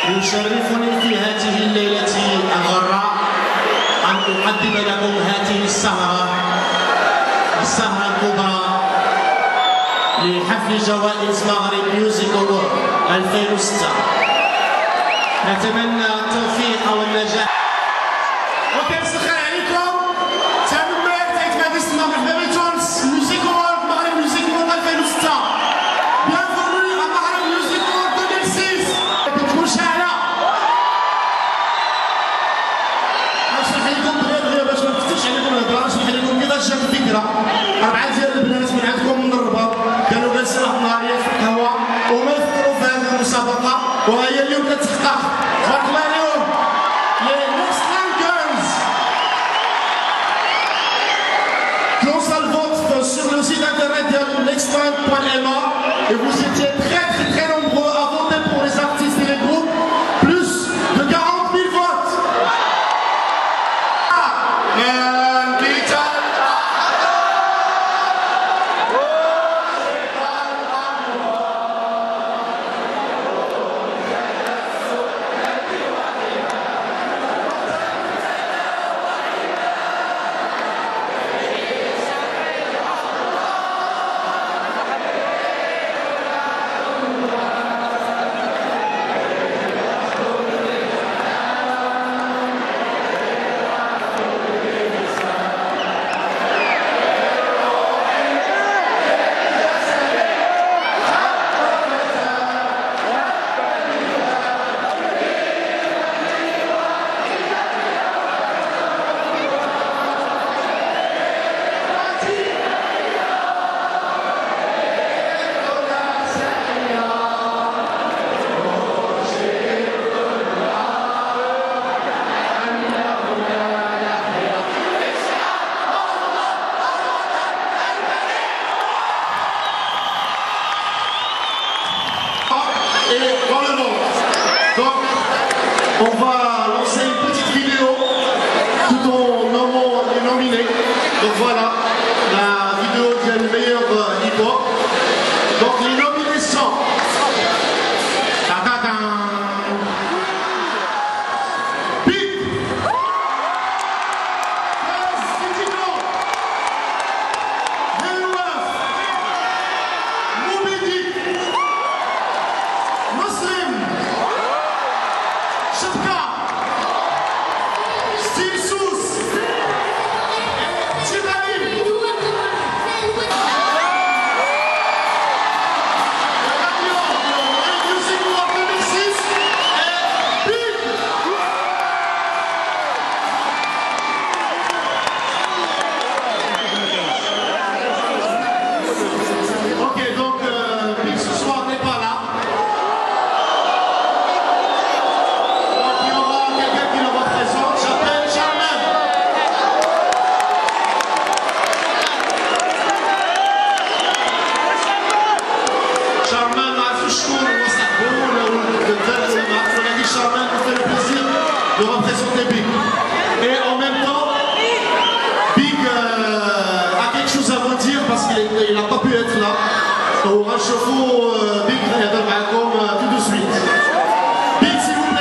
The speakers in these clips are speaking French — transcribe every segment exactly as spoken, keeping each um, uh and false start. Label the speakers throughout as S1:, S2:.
S1: يشرفني في هذه الليلة الغراء أن أقدم لكم هذه السهرة السهرة الكبرى لحفل جوائز مغرب ميوزك أوورد ألفين وستة. نتمنى التوفيق والنجاح. وكنسخر عليكم تنمير تيت مدينة المغرب بابيتونس ميوزك أوورد مغرب ميوزك أوورد ألفين وستة. Bienvenue à Maghreb Music Award deux mille six. كتكون شاعلة. غنشرح لكم دغيا دغيا باش ما نفتش عليكم الهضرة، غنشرح لكم كيفاش جات الفكرة. أربعة ديال البنات من عندكم من الرباط كانوا جالسين واحد النهارية في القهوة وما يفكروا في هذه المسابقة وهي اليوم كتحقق. تبارك الله عليهم. Les Nextland Girls qui ont ça le vote sur le site internet de nextland point m a et vous étiez très très très nombreux à voter pour les artistes et les groupes, plus de quarante mille votes. Et dans le monde. Donc, on va lancer une petite vidéo tout en nommant les nominés. Donc voilà, la vidéo du meilleur hip-hop. Donc les nominés sont Big, de représenter Big. Et en même temps, Big euh, a quelque chose à vous dire parce qu'il n'a pas pu être là. On va chauffer Big tout de suite. Big, s'il vous plaît.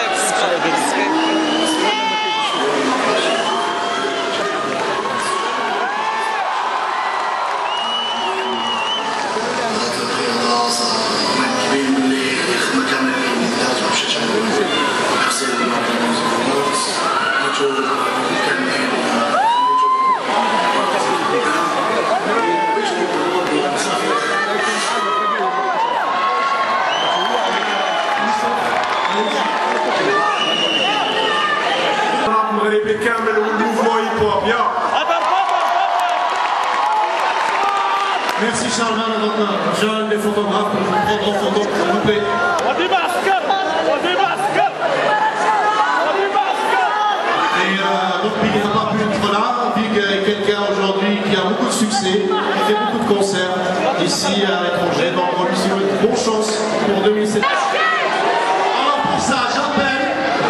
S1: Merci Charlemagne, notre jeune des photographes, pour nous prendre en photo, s'il vous plaît.
S2: On démasque, on démasque, on démasque.
S1: Et euh, donc Big n'a pas pu être là. Big est quelqu'un aujourd'hui qui a beaucoup de succès, qui fait beaucoup de concerts ici à l'étranger. Donc on lui souhaite bonne chance pour deux mille sept. Alors pour ça, j'appelle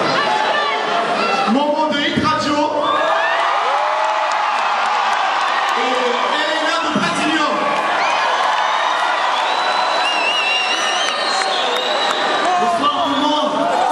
S1: Momo de Hit Radio. Bonsoir tout le monde.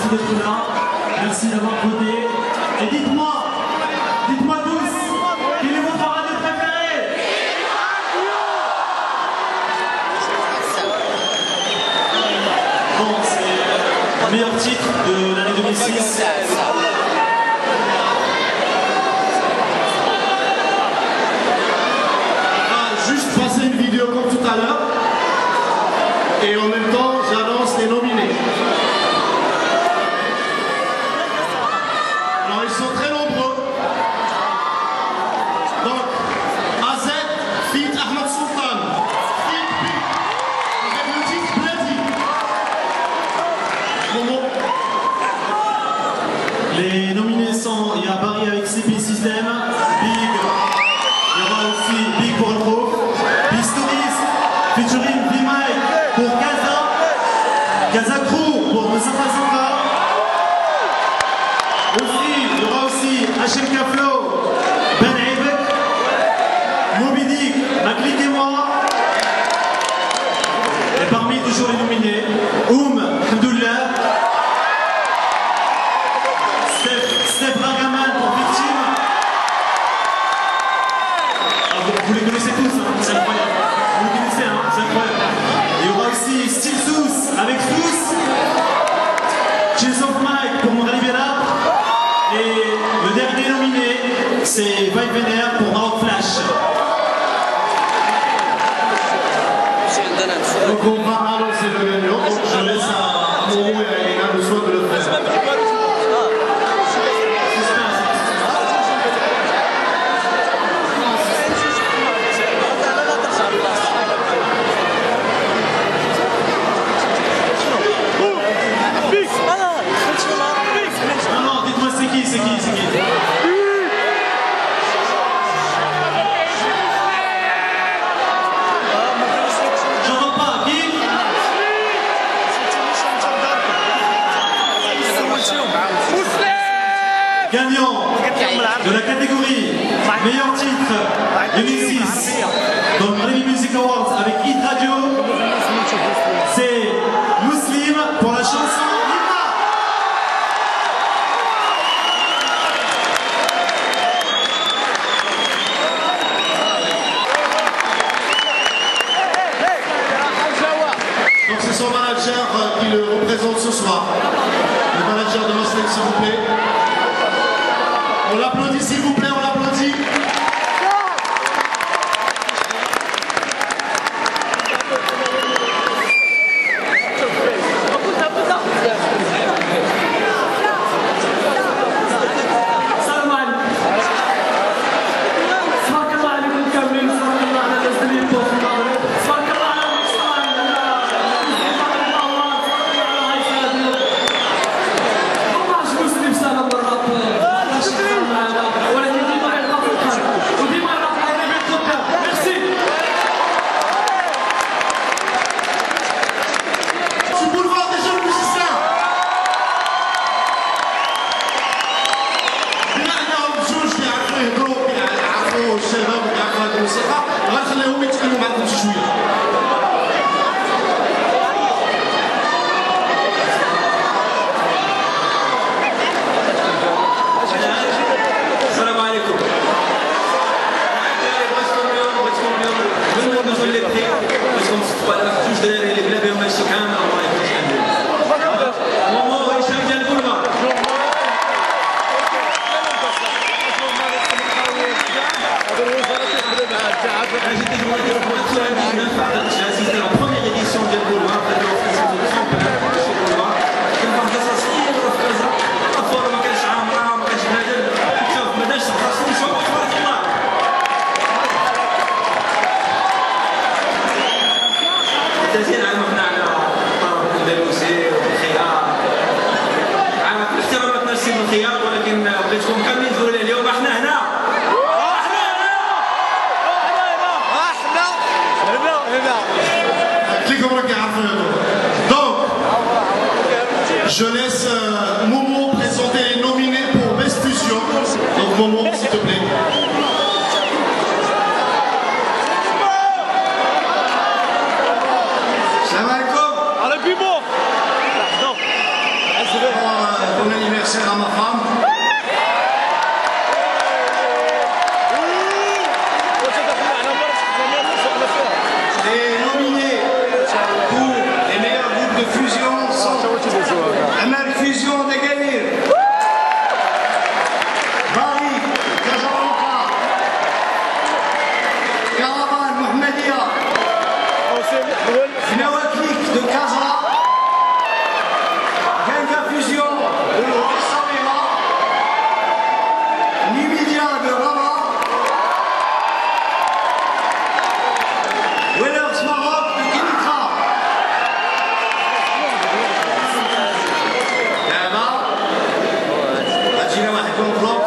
S3: d'être là. Merci d'avoir voté. Et dites-moi, dites-moi tous, quel est votre radio préféré? Bon, c'est le meilleur titre de l'année deux mille six.
S1: Juste passer une vidéo comme tout à l'heure et en même temps j'annonce les nominés. Alors ils sont très nombreux. Donc A Z, feat Ahmed Sultan, feat Big, avec le titre Bloody. Momo.
S3: Les nominés sont, il y a Barry avec C P System, Big, il y aura aussi Big pour le groupe, Pistories, featuring B-Mike pour Gaza, Gaza Crew pour Mustafa Zanga, aussi, il y aura aussi H M K Flow, Ben Aibek, Moby Dick, Maclick et moi, et parmi toujours les nominés, Oum, Hamdoullah, Steph Ragaman pour Victime. Ah, vous, vous les connaissez tous, hein, c'est incroyable. Vous les connaissez, hein, c'est incroyable. Il y aura aussi Steve Sous avec Sous, Chills of Mike pour Mon Rivera. Et le dernier nominé, c'est Vibe Vénère pour Maroc Flash.
S1: Donc on va annoncer le gagnant. Donc je laisse à Momo et à Elena le soin de le faire.
S3: Non, non, dites-moi c'est qui, c'est qui, c'est qui. J'entends pas, qui? Gagnant de la catégorie meilleur titre deux mille six dans le Grammy Music Awards avec Hit Radio, c'est Muslim pour la chanson Himma.
S1: Donc c'est son manager qui le représente ce soir. Le manager de Muslim, s'il vous plaît. On l'applaudit, s'il vous plaît, on l'applaudit. Donc, je laisse euh, Momo présenter les nominés pour Best Fusion. Donc Momo, s'il te plaît.
S2: Salam alaikum.
S4: على بيبو.
S2: Non.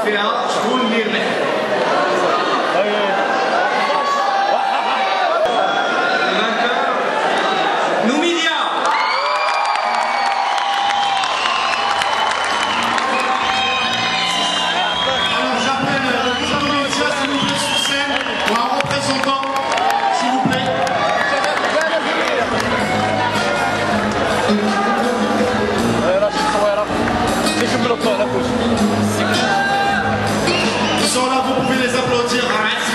S1: فيها شكون اللي يربح.
S4: Numidia.
S1: Alors j'appelle le président Numidia, s'il vous plaît, sur scène, ou un représentant, s'il vous plaît. Ils sont là, vous pouvez les applaudir.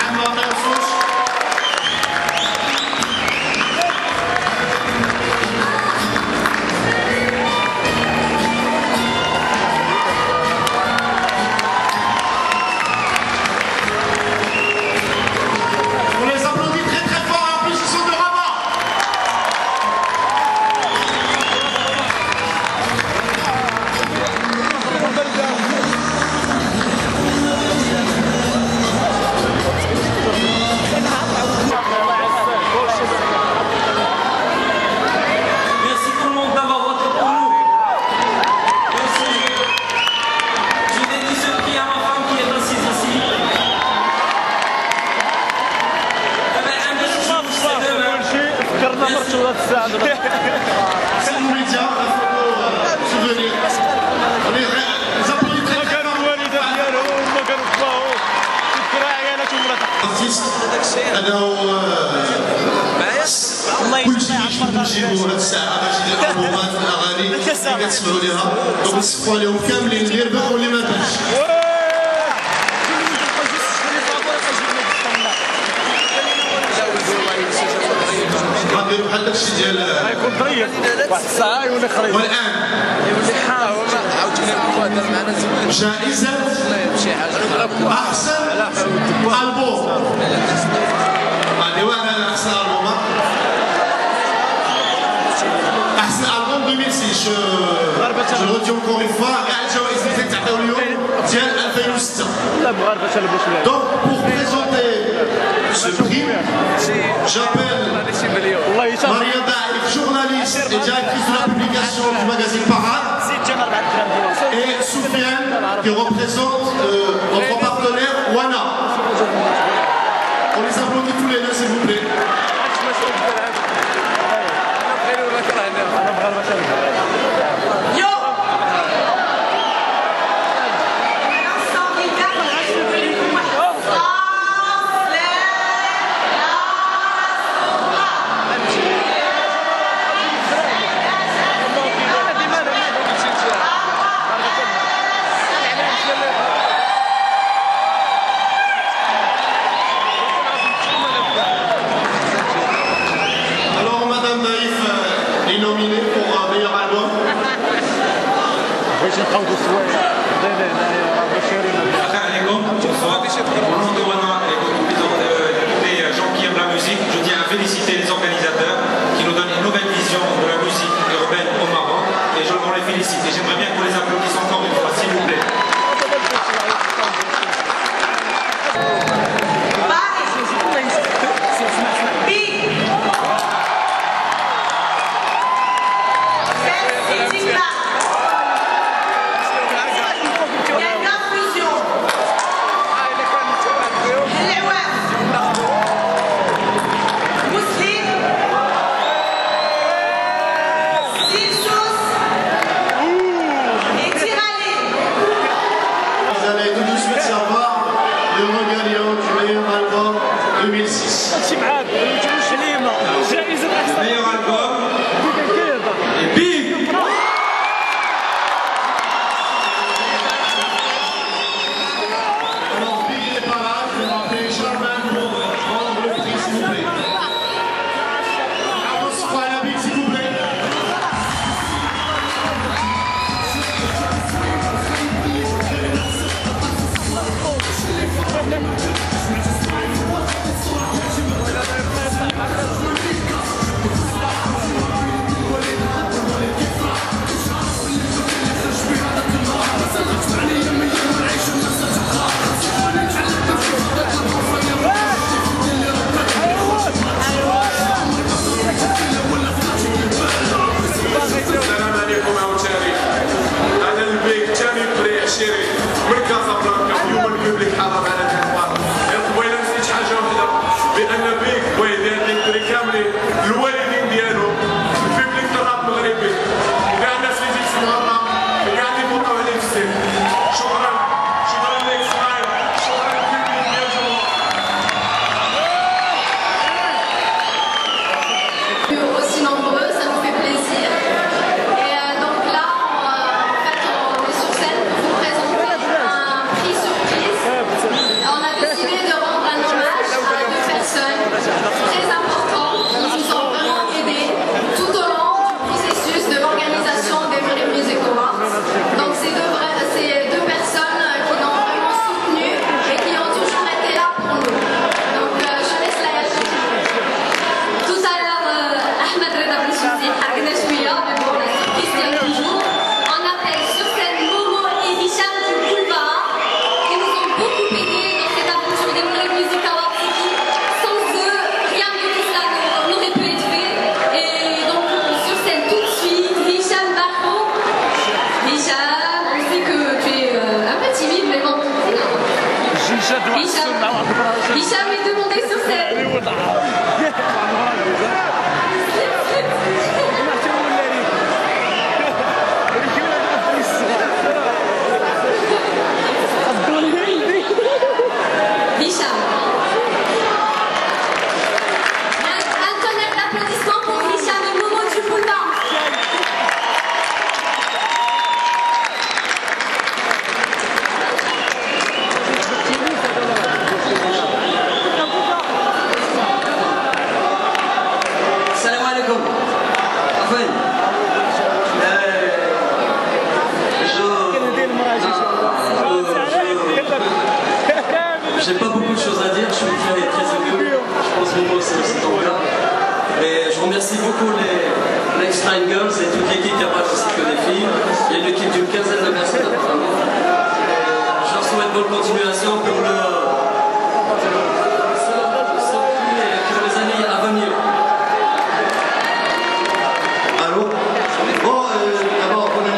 S1: On les applaudit très très fort, et en plus ils sont de Rabat.
S4: Merci tout le monde d'avoir voté pour nous. Merci. Je dédie ce prix à ma femme qui est assise ici. Eh ben, un petit chou, c'est demain.
S1: C'est Numidia, la photo euh, souvenir. On les, les applaudit très très fort. Artiste, أنا كل شيء كيفاش نجيبوا هاد الساعة باش نديروا ألبومات الأغاني اللي كتسمعوا ليها، دونك نصفوا عليهم كاملين اللي ربح واللي ما ربحش. غنديروا بحال داكشي ديال
S2: يكون ظريف واحد الساعه يولي خريط
S1: والآن جائزة أحسن ألبوم. اللي وانا أحسن ألبوم أحسن ألبوم ألفين وستة. جو جو redis encore une fois كاع الجوائز اللي تتعطيو اليوم ديال ألفين وستة.
S2: لا المغاربه تلبوا شويه.
S1: Donc pour présenter ce prix, j'appelle Maria Daïf, journaliste et directrice de la publication du magazine Parade, et Soufiane qui représente euh, notre partenaire Wana. On les applaudit tous les deux s'il vous plaît.
S5: Yo!
S1: Alors Madame Daïf euh, est nominée pour euh, meilleur album.
S6: Au nom de Wana et de tous les gens qui aiment la musique, je tiens à féliciter les organisateurs qui nous donnent une nouvelle vision de la musique urbaine au Maroc et je voudrais les féliciter. J'aimerais bien qu'on les applaudisse encore une fois, s'il vous plaît.
S5: Et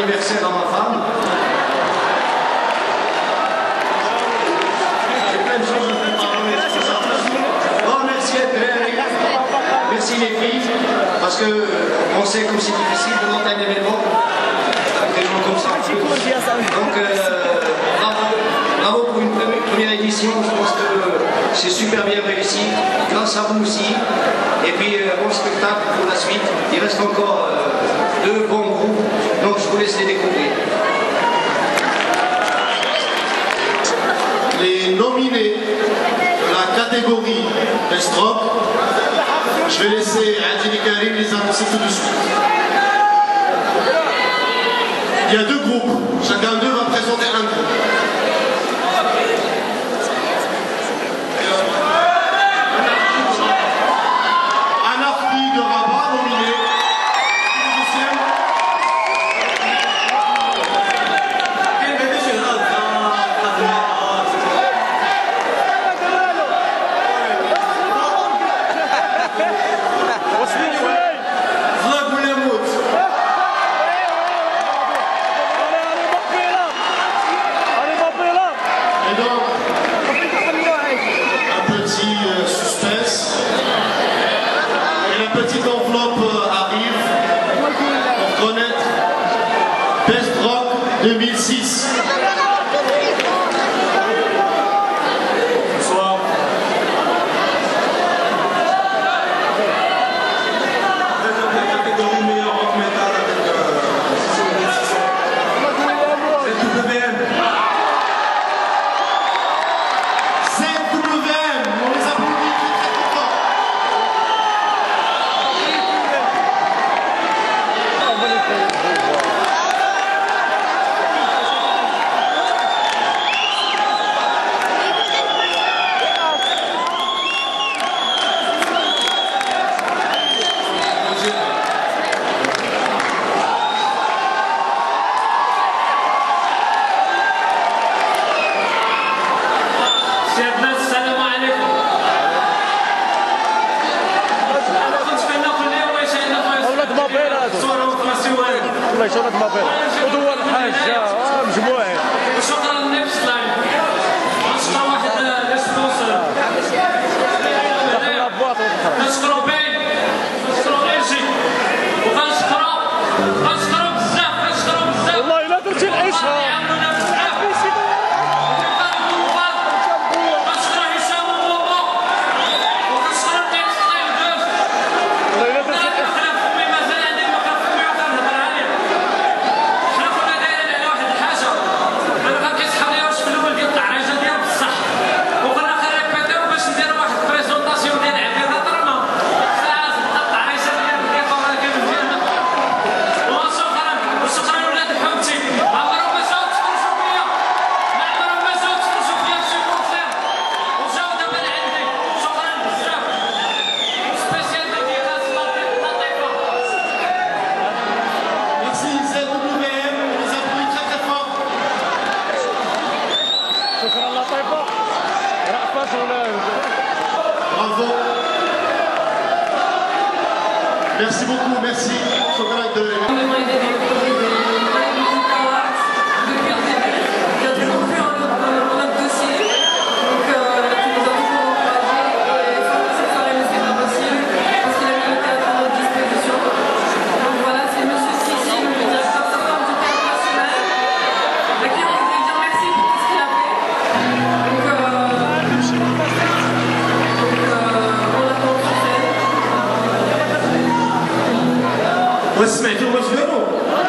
S7: anniversaire à ma femme. J'ai plein de choses à faire pardonner. Oh, merci à Thérèse. Merci les filles, parce que on sait comme c'est difficile de monter un événement avec des gens comme ça. Donc euh, bravo, bravo pour une première édition. Je pense que c'est super bien réussi, grâce à vous aussi. Et puis euh, bon spectacle pour la suite. Il reste encore euh, deux bons groupes, donc je vous laisse les découvrir.
S1: Les nominés de la catégorie Best Rock, je vais laisser Adil Karim les annoncer tout de suite. Il y a deux groupes, chacun d'eux va présenter un groupe. Anarchie de Rabat, nominé. Petite enveloppe arrive pour connaître Best Rock deux mille six.
S3: Bonsoir. La catégorie meilleur rock metal avec six cents mille six cents. Z W M.
S1: Z W M, on les applaudit très très fort.
S2: والله شغلة مابيل ودول الحاجة مجموعين
S5: شكرا للنفس لاين نشكر واحد السبونسر نشكرو بين نشكرو ايجي وغنشكرو غنشكرو بزاف غنشكرو بزاف
S2: والله الا درتي العيشة Bravo. Merci beaucoup, merci. Chocolat de...
S3: وسمعتوا واش قالوا؟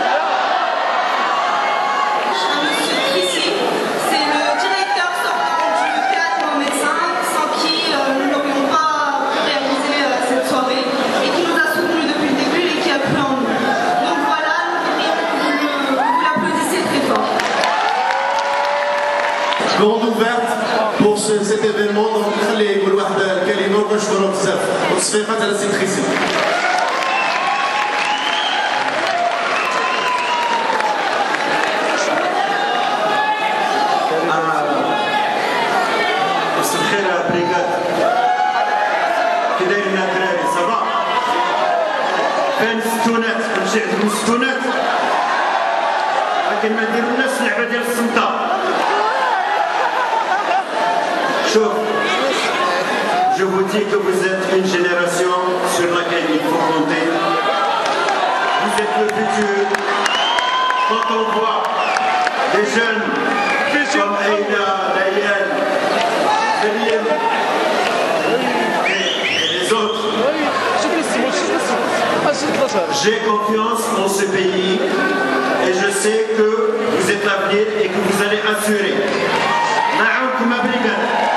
S8: C'est le directeur sortant du théâtre en médecin, sans qui euh, nous n'aurions pas réalisé euh, cette soirée, et qui nous a soutenus depuis le début et qui a cru en nous. Donc voilà, vous, vous l'applaudissez très fort.
S1: Grande ouverte pour ce, cet événement. Donc, خلي يقول واحد الكلمة ونشكروا بزاف وتصفيقات على سي تريسي.
S3: فين الستونات؟ كلشي عندكم الستونات؟ ولكن ما نديرولناش اللعبه ديال الصمته. شوف, je vous dis que vous êtes une génération sur laquelle il faut compter. Vous êtes le futur. Quand on voit des jeunes comme Aïda, Dayan, Selim et, et les autres, j'ai confiance en ce pays et je sais que vous êtes l'avenir et que vous allez assurer. Naoum Abrigan.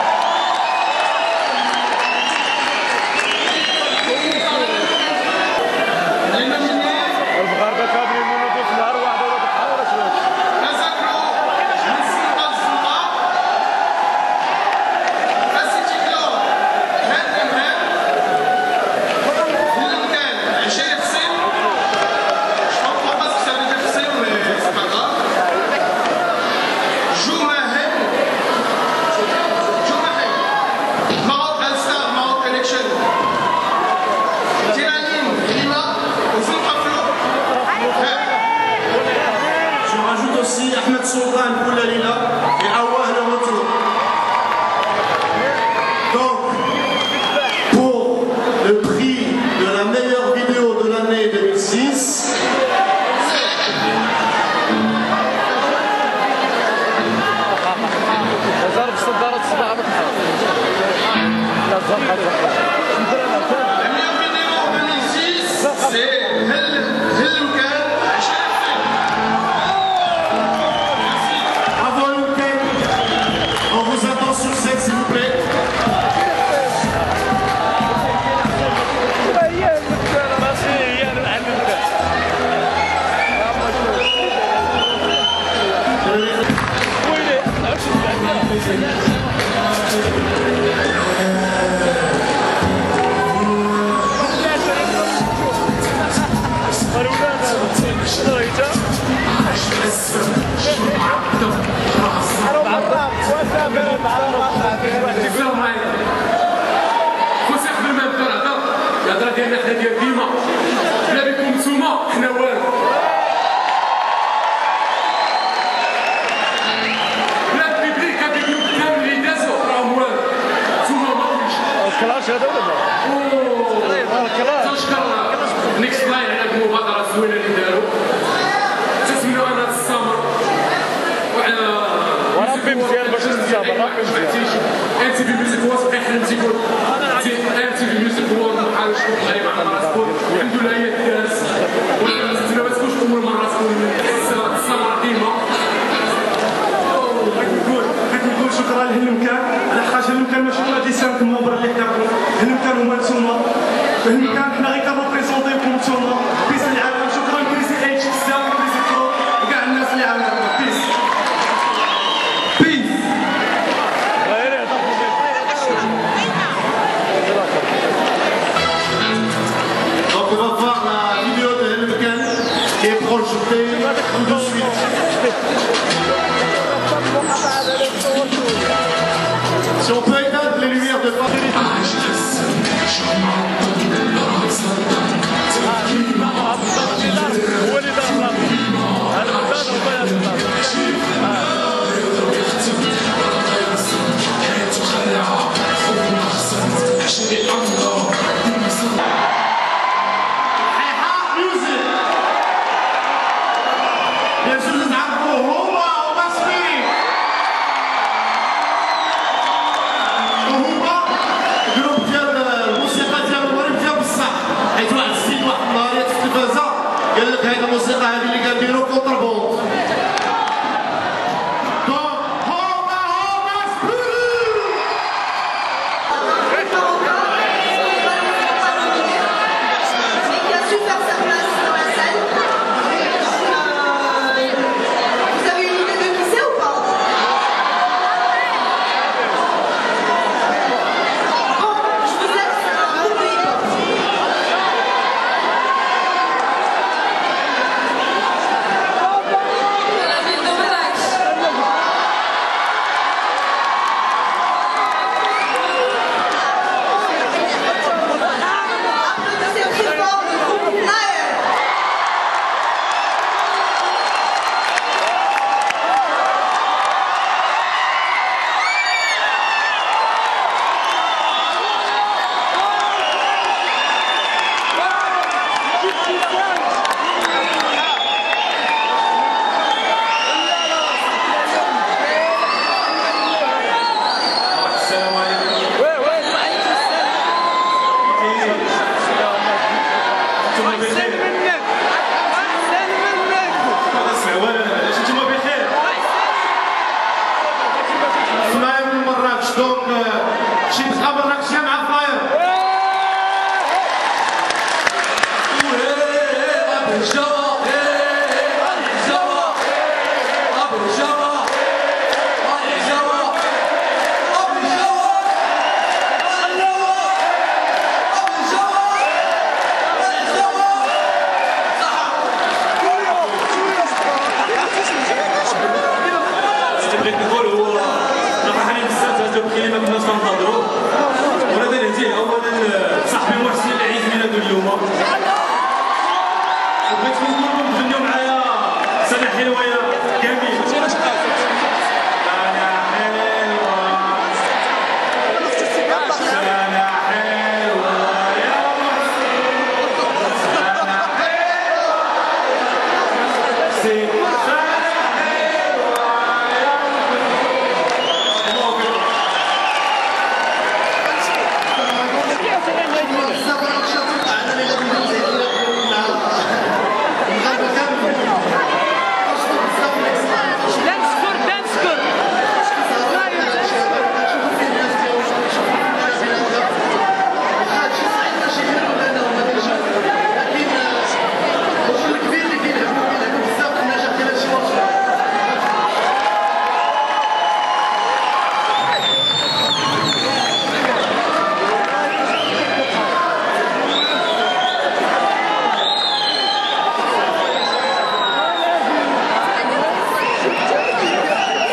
S1: Donc, pour le prix de la meilleure vidéo de l'année deux mille six,
S5: la meilleure vidéo en deux mille six, c'est
S1: avant le week-end, on vous attend sur scène s'il vous plaît.
S5: الهضره ديالنا حنا ديال ديما بلا بكم نتوما حنا والو بلا البيبليك هذيك الكلام اللي دازو راهم والو نتوما ما كلش
S9: الكلاش هذا ولا لا؟ الكلاش
S5: تشكر نيكس لاين على المبادره الزوينه اللي داروا تسميو انا السمر وعلى
S9: وربي مزيان باش نتسابق ربي مزيان
S5: ام تي في ميوزيك واش حلمتي تقول ام تي في ميوزيك وورد بحال شكون غريب على راسكم الحمد لله هي الدارس ولكن ما تكونش اول مره تكون السمر ديما
S9: نقول نقول شكرا لهالمكان على حاجه المكان ماشي ولا ديسان الموبر اللي كتعرفوا هالمكان هما نتوما هالمكان حنا غير كنريبريزونطيوكم نتوما بيس العالم شكرا كريسي اتش بزاف كريسي برو وكاع الناس اللي عاونونا بيس بيس
S1: Donc on va voir la vidéo de Helmken qui est projetée tout de suite. Si on peut éteindre les lumières de قال لك هذه الموسيقى هذه اللي كنديروا كونتربوند
S8: qui a su faire sa place dans la salle. Donc, euh, vous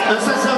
S1: Ça, ça